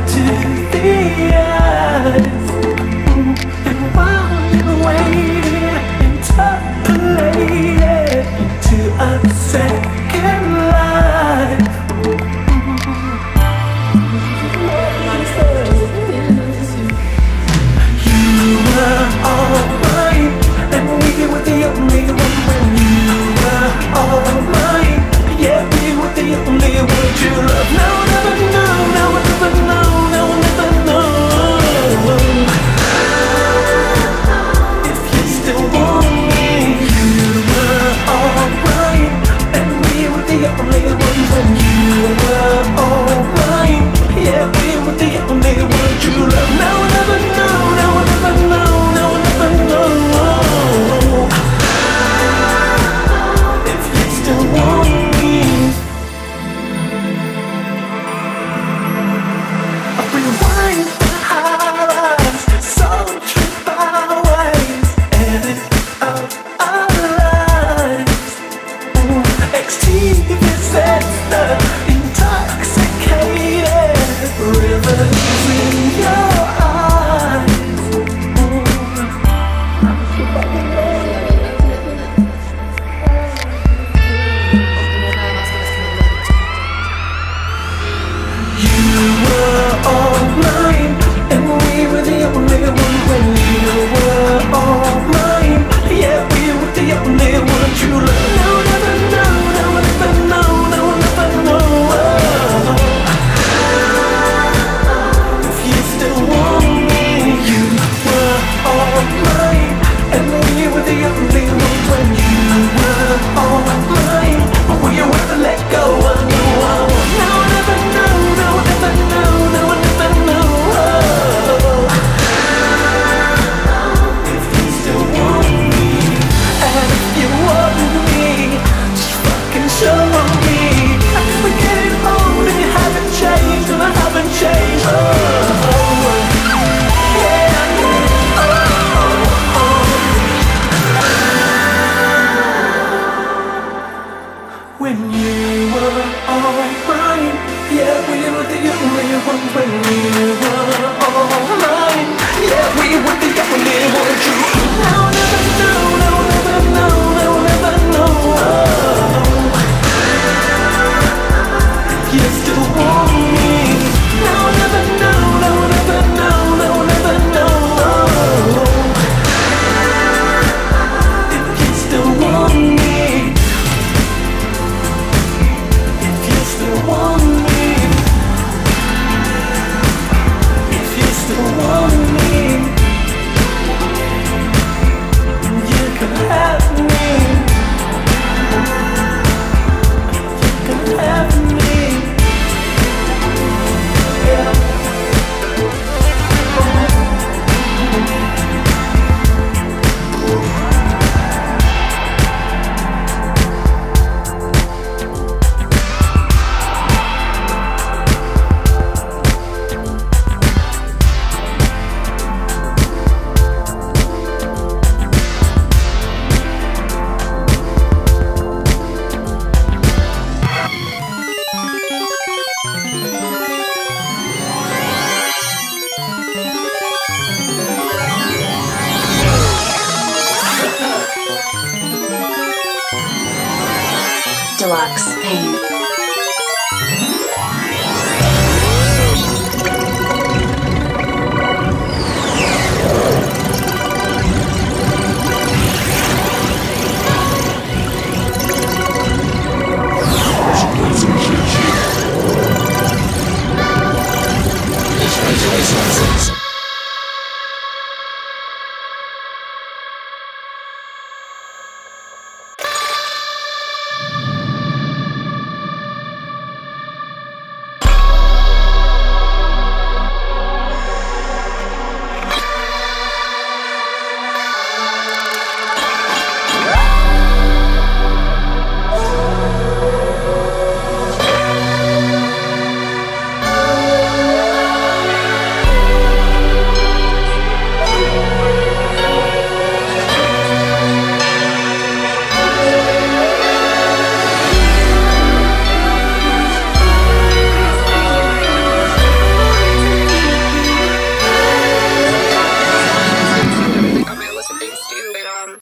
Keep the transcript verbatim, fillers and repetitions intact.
to the eyes. And while you're waiting, interpolated into a second life. You were all mine, and we were the only one when you were all mine. Yeah, we were the only one you love. Now I'll never know, now I'll never know, now I'll never know if you still want me. You were all mine, and we were the only one when you were all mine. Yeah, we were the only one you love. Now I'll never know, now I'll never know, now I'll never know if you still want me. I rewind the highlights, soul trip our ways, edit out our lives. X T V sets the intoxicated rivers in your eyes. You were all mine, and we were the only one when you were all mine. Yeah, we were the only one you love. Now I'll never know, now I'll never know, now I'll never know if you still want me. You were all mine, and we were the only one when you were all mine. But will you ever let go of you? Now I'll never know, now I'll never know, now I'll never know if you still want me. And if you want me, just fucking show me. We're getting old and you haven't changed, and I haven't changed. Oh, yeah, yeah. Oh, oh. When you were all mine, yeah, we were the only ones. When you were all mine, yeah, we were the only ones. You now I'll never know, now I'll never know, now I'll never know if you still want me. Now I'll never know, now I'll never know, now I'll never know if you still want me. If you still want me, if you still want me, you can have me, you can have me, yeah. Deluxe Pain.